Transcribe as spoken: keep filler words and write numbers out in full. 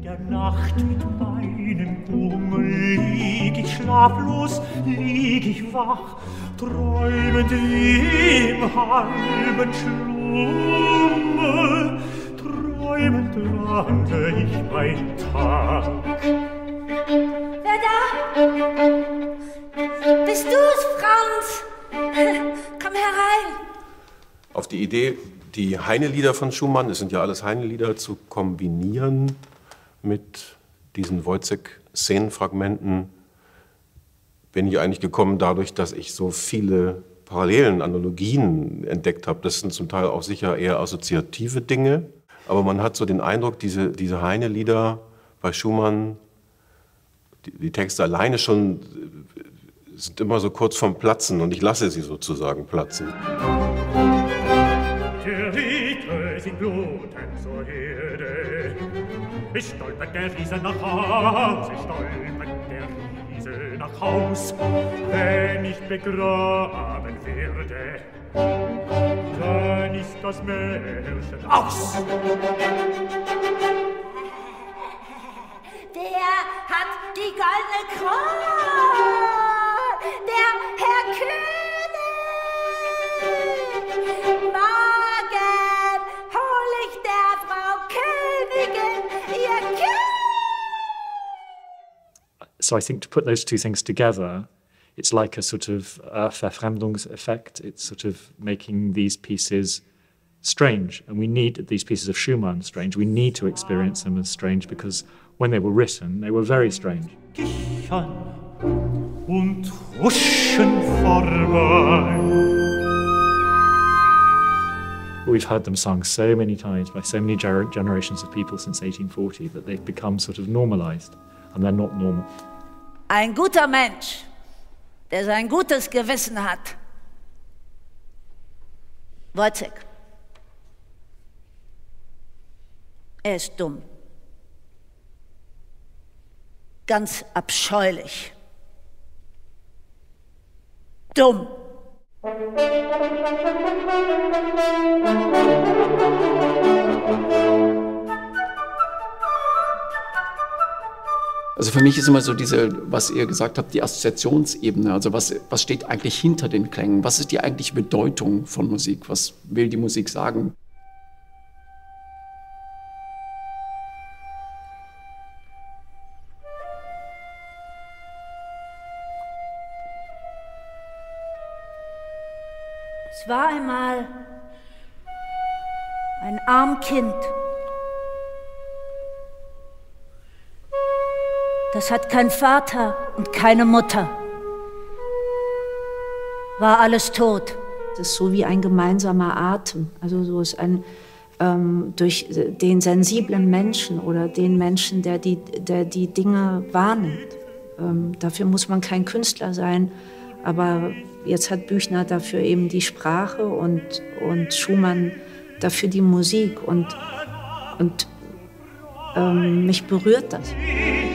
der Nacht mit meinen Kummeln lieg ich schlaflos, lieg ich wach, träumend im halben Schlummer, träumend ranke ich bei Tag. Wer da? Bist du's, Franz? Komm herein. Auf die Idee, die Heine-Lieder von Schumann, es sind ja alles Heine-Lieder, zu kombinieren mit diesen Wojciech-Szenenfragmenten, bin ich eigentlich gekommen dadurch, dass ich so viele Parallelen, Analogien entdeckt habe. Das sind zum Teil auch sicher eher assoziative Dinge, aber man hat so den Eindruck, diese, diese Heine-Lieder bei Schumann, die, die Texte alleine schon sind immer so kurz vorm Platzen und ich lasse sie sozusagen platzen. Die Rieke sind blutend zur Herde. Es stolpert der Riese nach Haus, es stolpert der Riese nach Haus. Wenn ich begraben werde, dann ist das Märchen aus. Der hat die goldene Krone, der Herr König. Morgen hol ich der Frau Königin ihr Kind. So I think to put those two things together, it's like a sort of uh, Verfremdungseffect. It's sort of making these pieces strange. And we need these pieces of Schumann strange. We need to experience them as strange because when they were written, they were very strange. Kichern und huschen vorbei. We've heard them sung so many times by so many ger generations of people since eighteen forty that they've become sort of normalized, and they're not normal. Ein guter Mensch, der sein gutes Gewissen hat. Wojciech. Er ist dumm. Ganz abscheulich. Dumm. Also für mich ist immer so diese, was ihr gesagt habt, die Assoziationsebene. Also was, was steht eigentlich hinter den Klängen? Was ist die eigentliche Bedeutung von Musik? Was will die Musik sagen? Es war einmal ein arm Kind. Das hat keinen Vater und keine Mutter. War alles tot. Es ist so wie ein gemeinsamer Atem. Also so ist ein ähm, durch den sensiblen Menschen oder den Menschen, der die, der die Dinge wahrnimmt. Ähm, dafür muss man kein Künstler sein, aber jetzt hat Büchner dafür eben die Sprache und, und Schumann dafür die Musik und, und ähm, mich berührt das.